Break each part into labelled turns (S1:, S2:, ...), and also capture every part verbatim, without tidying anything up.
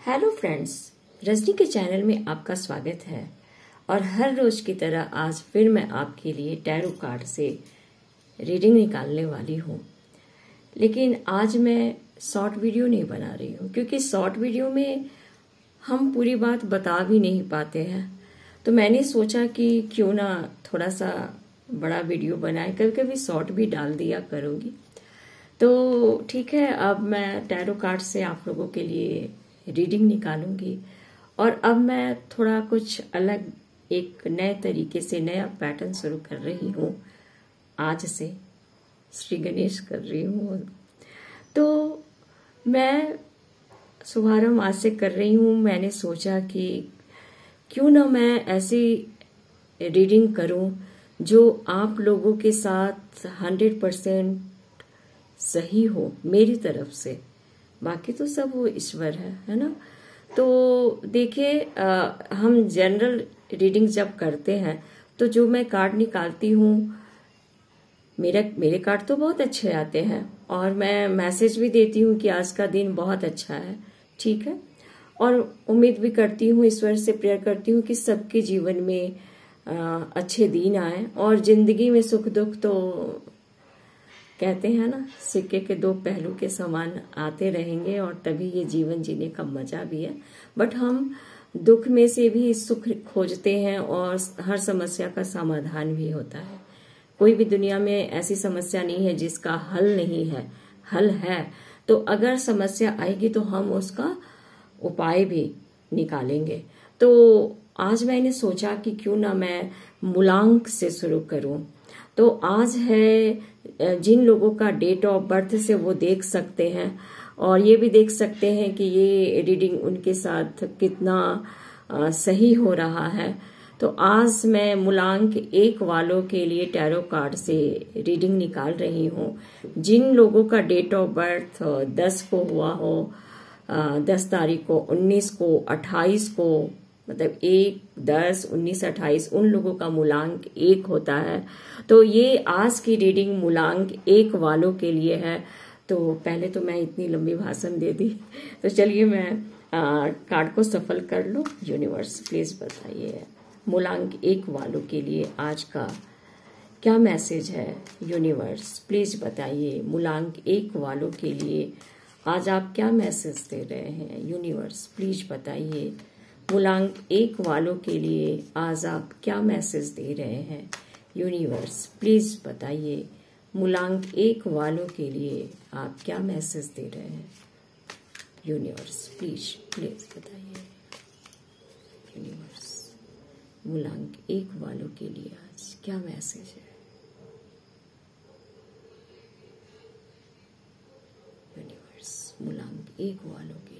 S1: Hello friends, Rajni के channel में आपका स्वागत है। और हर रोज की तरह आज फिर मैं आपके लिए टैरो कार्ड से रीडिंग निकालने वाली हूँ। लेकिन आज मैं शॉर्ट वीडियो नहीं बना रही हूँ, क्योंकि शॉर्ट वीडियो में हम पूरी बात बता भी नहीं पाते हैं। तो मैंने सोचा कि क्यों ना थोड़ा सा बड़ा वीडियो बनाए, कभी कभी शॉर्ट भी डाल दिया करूँगी। तो ठीक है, अब मैं टैरो कार्ड से आप लोगों के लिए रीडिंग निकालूंगी। और अब मैं थोड़ा कुछ अलग, एक नए तरीके से नया पैटर्न शुरू कर रही हूँ। आज से श्री गणेश कर रही हूँ। तो मैं शुभारंभ आज से कर रही हूँ। मैंने सोचा कि क्यों ना मैं ऐसी रीडिंग करूँ जो आप लोगों के साथ हंड्रेड परसेंट सही हो मेरी तरफ से। बाकी तो सब वो ईश्वर है है ना। तो देखिए, हम जनरल रीडिंग जब करते हैं तो जो मैं कार्ड निकालती हूँ, मेरा मेरे कार्ड तो बहुत अच्छे आते हैं और मैं मैसेज भी देती हूँ कि आज का दिन बहुत अच्छा है, ठीक है। और उम्मीद भी करती हूँ, ईश्वर से प्रेयर करती हूँ कि सबके जीवन में आ, अच्छे दिन आए। और जिंदगी में सुख दुख तो कहते हैं ना, सिक्के के दो पहलू के समान आते रहेंगे, और तभी ये जीवन जीने का मजा भी है। बट हम दुख में से भी सुख खोजते हैं और हर समस्या का समाधान भी होता है। कोई भी दुनिया में ऐसी समस्या नहीं है जिसका हल नहीं है, हल है। तो अगर समस्या आएगी तो हम उसका उपाय भी निकालेंगे। तो आज मैंने सोचा कि क्यों ना मैं मूलांक से शुरू करूं। तो आज है, जिन लोगों का डेट ऑफ बर्थ से वो देख सकते हैं, और ये भी देख सकते हैं कि ये रीडिंग उनके साथ कितना आ, सही हो रहा है। तो आज मैं मूलांक एक वालों के लिए टैरो कार्ड से रीडिंग निकाल रही हूँ। जिन लोगों का डेट ऑफ बर्थ दस को हुआ हो, दस तारीख को, उन्नीस को, अट्ठाईस को, मतलब एक, दस, उन्नीस, अट्ठाईस, उन लोगों का मूलांक एक होता है। तो ये आज की रीडिंग मूलांक एक वालों के लिए है। तो पहले तो मैं इतनी लंबी भाषण दे दी, तो चलिए मैं आ, कार्ड को सफल कर लूं। यूनिवर्स प्लीज बताइए मूलांक एक वालों के लिए आज का क्या मैसेज है। यूनिवर्स प्लीज बताइए मूलांक एक वालों के लिए आज आप क्या मैसेज दे रहे हैं। यूनिवर्स प्लीज बताइए मूलांक एक वालों के लिए आज आप क्या मैसेज दे रहे हैं। यूनिवर्स प्लीज बताइए मूलांक एक वालों के लिए आप क्या मैसेज दे रहे हैं। यूनिवर्स प्लीज प्लीज बताइए। यूनिवर्स मूलांक एक वालों के लिए आज क्या मैसेज है। यूनिवर्स मूलांक एक वालों के लिए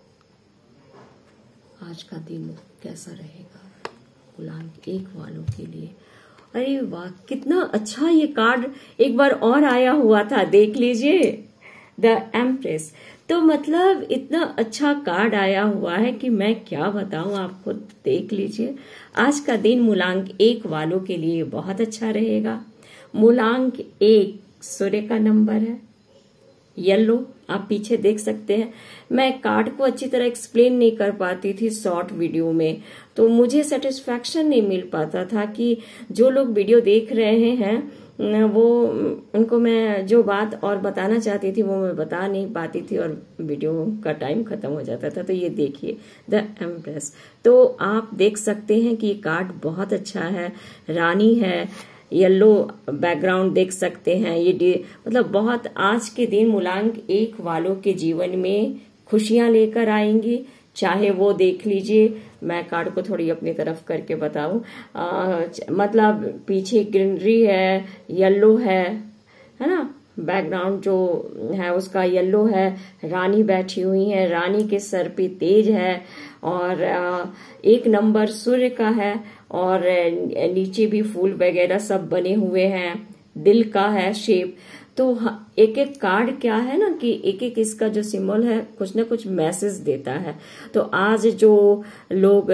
S1: आज का दिन कैसा रहेगा। मूलांक एक वालों के लिए। अरे वाह, कितना अच्छा ये कार्ड एक बार और आया हुआ था, देख लीजिए, द एम्प्रेस। तो मतलब इतना अच्छा कार्ड आया हुआ है कि मैं क्या बताऊं आपको। देख लीजिए, आज का दिन मूलांक एक वालों के लिए बहुत अच्छा रहेगा। मूलांक एक सूर्य का नंबर है, येलो, आप पीछे देख सकते हैं। मैं कार्ड को अच्छी तरह एक्सप्लेन नहीं कर पाती थी शॉर्ट वीडियो में, तो मुझे सेटिस्फैक्शन नहीं मिल पाता था कि जो लोग वीडियो देख रहे हैं वो, उनको मैं जो बात और बताना चाहती थी वो मैं बता नहीं पाती थी, और वीडियो का टाइम खत्म हो जाता था। तो ये देखिए द एम्प्रेस। तो आप देख सकते हैं कि ये कार्ड बहुत अच्छा है। रानी है, येलो बैकग्राउंड देख सकते हैं। ये मतलब बहुत आज के दिन मूलांक एक वालों के जीवन में खुशियां लेकर आएंगी। चाहे वो देख लीजिए, मैं कार्ड को थोड़ी अपनी तरफ करके बताऊं, मतलब पीछे ग्रीनरी है, येलो है है ना, बैकग्राउंड जो है उसका येलो है। रानी बैठी हुई है, रानी के सर पे तेज है, और एक नंबर सूर्य का है, और नीचे भी फूल वगैरह सब बने हुए हैं, दिल का है शेप। तो एक एक कार्ड क्या है ना कि एक एक इसका जो सिंबल है कुछ ना कुछ मैसेज देता है। तो आज जो लोग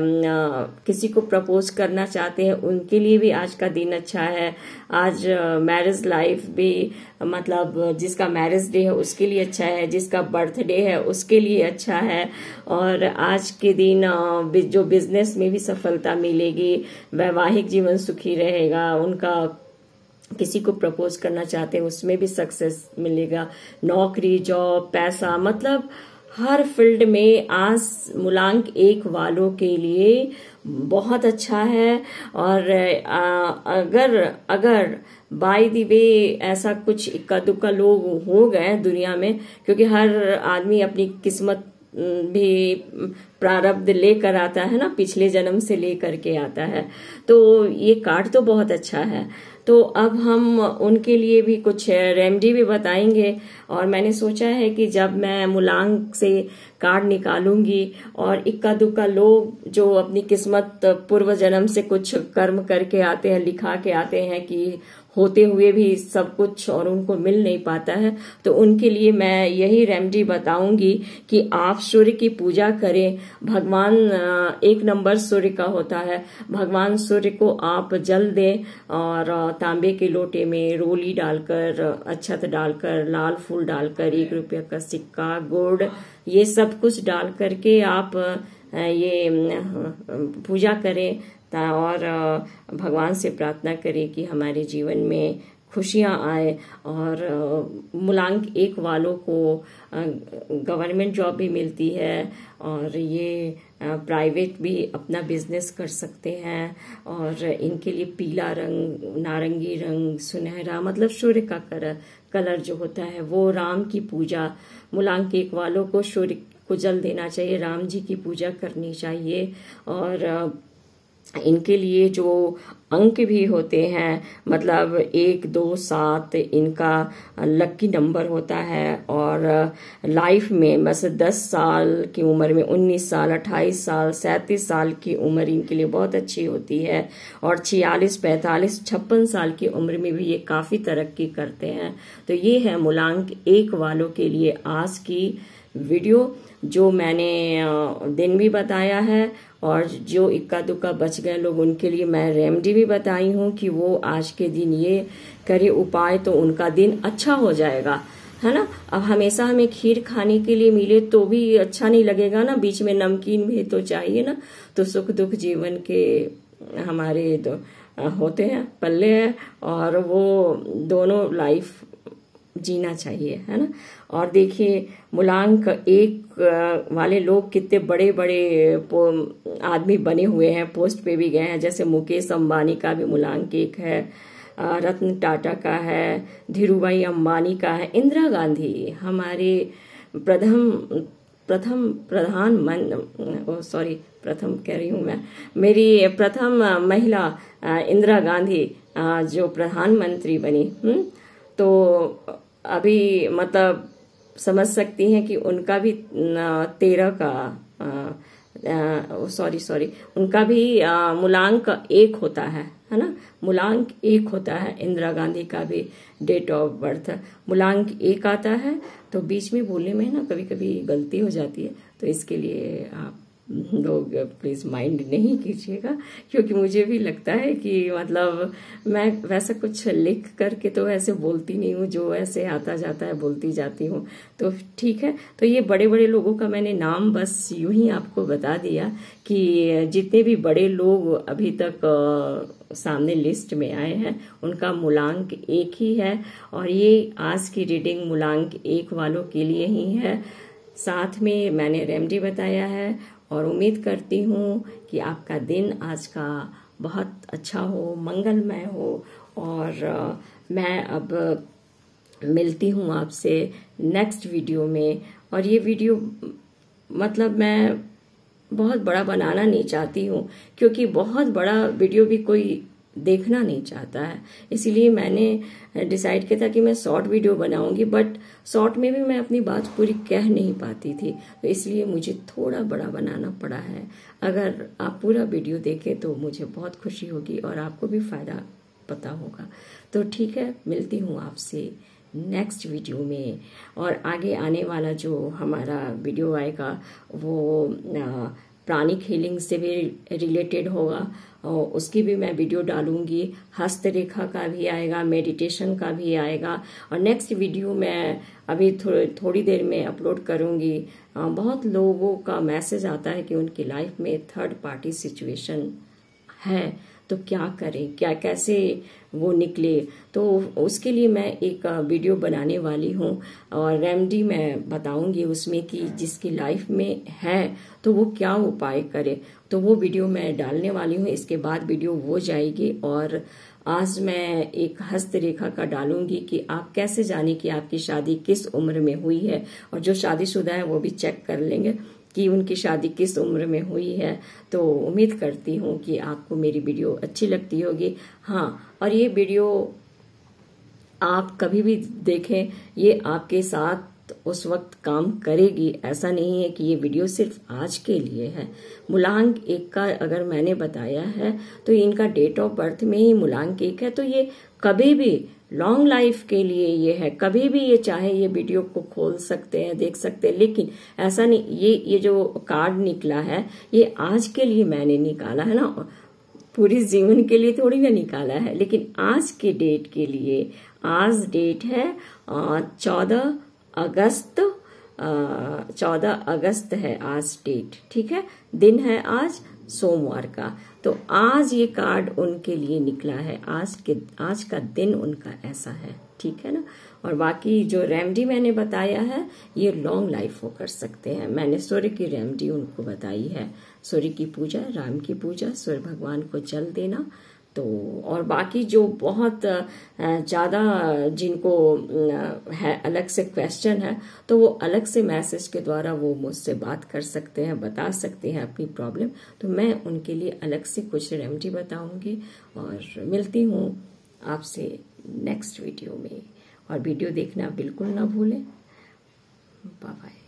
S1: किसी को प्रपोज करना चाहते हैं उनके लिए भी आज का दिन अच्छा है। आज मैरिज लाइफ भी मतलब जिसका मैरिज डे है उसके लिए अच्छा है, जिसका बर्थडे है उसके लिए अच्छा है। और आज के दिन जो बिजनेस में भी सफलता मिलेगी, वैवाहिक जीवन सुखी रहेगा, उनका किसी को प्रपोज करना चाहते हैं उसमें भी सक्सेस मिलेगा, नौकरी, जॉब, पैसा, मतलब हर फील्ड में आज मूलांक एक वालों के लिए बहुत अच्छा है। और आ, अगर अगर बाय द वे ऐसा कुछ इक्का दुक्का लोग हो गए दुनिया में, क्योंकि हर आदमी अपनी किस्मत भी प्रारब्ध लेकर आता है ना, पिछले जन्म से लेकर के आता है, तो ये कार्ड तो बहुत अच्छा है। तो अब हम उनके लिए भी कुछ रेमेडी भी बताएंगे। और मैंने सोचा है कि जब मैं मूलांक से कार्ड निकालूंगी और इक्का दुक्का लोग जो अपनी किस्मत पूर्व जन्म से कुछ कर्म करके आते हैं, लिखा के आते हैं कि होते हुए भी सब कुछ और उनको मिल नहीं पाता है, तो उनके लिए मैं यही रेमेडी बताऊंगी कि आप सूर्य की पूजा करें। भगवान एक नंबर सूर्य का होता है। भगवान सूर्य को आप जल दें और तांबे के लोटे में रोली डालकर, अक्षत डालकर, लाल फूल डालकर, एक रुपये का सिक्का, गुड़, ये सब कुछ डाल करके आप ये पूजा करें और भगवान से प्रार्थना करें कि हमारे जीवन में खुशियां आए। और मूलांक एक वालों को गवर्नमेंट जॉब भी मिलती है और ये प्राइवेट भी अपना बिजनेस कर सकते हैं। और इनके लिए पीला रंग, नारंगी रंग, सुनहरा, मतलब सूर्य का कलर कलर जो होता है वो, राम की पूजा, मूलांक एक वालों को सूर्य को जल देना चाहिए, राम जी की पूजा करनी चाहिए। और इनके लिए जो अंक भी होते हैं, मतलब एक, दो, सात इनका लकी नंबर होता है। और लाइफ में बस दस साल की उम्र में, उन्नीस साल, अट्ठाईस साल, सैंतीस साल की उम्र इनके लिए बहुत अच्छी होती है। और छियालीस, पैंतालीस, छप्पन साल की उम्र में भी ये काफी तरक्की करते हैं। तो ये है मूलांक एक वालों के लिए आज की वीडियो, जो मैंने दिन भी बताया है। और जो इक्का दुक्का बच गए लोग उनके लिए मैं रेमेडी भी बताई हूँ कि वो आज के दिन ये करे उपाय तो उनका दिन अच्छा हो जाएगा, है ना। अब हमेशा हमें खीर खाने के लिए मिले तो भी अच्छा नहीं लगेगा ना, बीच में नमकीन भी तो चाहिए ना। तो सुख दुख जीवन के हमारे दो होते हैं, पल्ले हैं, और वो दोनों लाइफ जीना चाहिए, है ना। और देखिए मूलांक एक वाले लोग कितने बड़े बड़े आदमी बने हुए हैं, पोस्ट पे भी गए हैं। जैसे मुकेश अंबानी का भी मूलांक एक है, रतन टाटा का है, धीरूभाई अंबानी का है, इंदिरा गांधी हमारे प्रथम प्रथम प्रधान सॉरी प्रथम कह रही हूँ मैं, मेरी प्रथम महिला इंदिरा गांधी जो प्रधानमंत्री बनी, हम्म तो अभी मतलब समझ सकती हैं कि उनका भी तेरह का सॉरी सॉरी उनका भी मूलांक एक होता है, है ना। मूलांक एक होता है, इंदिरा गांधी का भी डेट ऑफ बर्थ मूलांक एक आता है। तो बीच में बोलने में ना कभी कभी गलती हो जाती है, तो इसके लिए आप लोग प्लीज माइंड नहीं कीजिएगा, क्योंकि मुझे भी लगता है कि मतलब मैं वैसा कुछ लिख करके तो ऐसे बोलती नहीं हूँ, जो ऐसे आता जाता है बोलती जाती हूँ। तो ठीक है, तो ये बड़े बड़े लोगों का मैंने नाम बस यूं ही आपको बता दिया कि जितने भी बड़े लोग अभी तक सामने लिस्ट में आए हैं उनका मूलांक एक ही है। और ये आज की रीडिंग मूलांक एक वालों के लिए ही है। साथ में मैंने रेमेडी बताया है और उम्मीद करती हूँ कि आपका दिन आज का बहुत अच्छा हो, मंगलमय हो। और मैं अब मिलती हूँ आपसे नेक्स्ट वीडियो में। और ये वीडियो मतलब मैं बहुत बड़ा बनाना नहीं चाहती हूँ, क्योंकि बहुत बड़ा वीडियो भी कोई देखना नहीं चाहता है, इसीलिए मैंने डिसाइड किया था कि मैं शॉर्ट वीडियो बनाऊंगी। बट शॉर्ट में भी मैं अपनी बात पूरी कह नहीं पाती थी, तो इसलिए मुझे थोड़ा बड़ा बनाना पड़ा है। अगर आप पूरा वीडियो देखें तो मुझे बहुत खुशी होगी और आपको भी फायदा पता होगा। तो ठीक है, मिलती हूँ आपसे नेक्स्ट वीडियो में। और आगे आने वाला जो हमारा वीडियो आएगा वो प्राणिक हीलिंग से भी रिलेटेड होगा, और उसकी भी मैं वीडियो डालूंगी। हस्तरेखा का भी आएगा, मेडिटेशन का भी आएगा। और नेक्स्ट वीडियो मैं अभी थो, थोड़ी देर में अपलोड करूंगी। बहुत लोगों का मैसेज आता है कि उनकी लाइफ में थर्ड पार्टी सिचुएशन है, तो क्या करें, क्या कैसे वो निकले। तो उसके लिए मैं एक वीडियो बनाने वाली हूँ और रेमेडी मैं बताऊंगी उसमें कि जिसकी लाइफ में है तो वो क्या उपाय करे। तो वो वीडियो मैं डालने वाली हूँ, इसके बाद वीडियो वो जाएगी। और आज मैं एक हस्तरेखा का डालूंगी कि आप कैसे जाने कि आपकी शादी किस उम्र में हुई है, और जो शादीशुदा है वो भी चेक कर लेंगे कि उनकी शादी किस उम्र में हुई है। तो उम्मीद करती हूँ कि आपको मेरी वीडियो अच्छी लगती होगी। हाँ, और ये वीडियो आप कभी भी देखें, ये आपके साथ उस वक्त काम करेगी। ऐसा नहीं है कि ये वीडियो सिर्फ आज के लिए है। मूलांक एक का अगर मैंने बताया है तो इनका डेट ऑफ बर्थ में ही मूलांक एक है, तो ये कभी भी लॉन्ग लाइफ के लिए ये है। कभी भी ये चाहे ये वीडियो को खोल सकते हैं, देख सकते हैं। लेकिन ऐसा नहीं, ये ये जो कार्ड निकला है ये आज के लिए मैंने निकाला है ना, पूरी जीवन के लिए थोड़ी ना निकाला है, लेकिन आज के डेट के लिए। आज डेट है चौदह अगस्त, चौदह अगस्त है आज डेट, ठीक है। दिन है आज सोमवार का। तो आज ये कार्ड उनके लिए निकला है, आज के आज का दिन उनका ऐसा है, ठीक है ना। और बाकी जो रेमेडी मैंने बताया है ये लॉन्ग लाइफ वो कर सकते हैं। मैंने सूर्य की रेमेडी उनको बताई है, सूर्य की पूजा, राम की पूजा, सूर्य भगवान को जल देना। तो और बाकी जो बहुत ज़्यादा जिनको है अलग से क्वेश्चन है तो वो अलग से मैसेज के द्वारा वो मुझसे बात कर सकते हैं, बता सकते हैं अपनी प्रॉब्लम। तो मैं उनके लिए अलग से कुछ रेमेडी बताऊंगी। और मिलती हूँ आपसे नेक्स्ट वीडियो में, और वीडियो देखना बिल्कुल ना भूलें। Bye bye.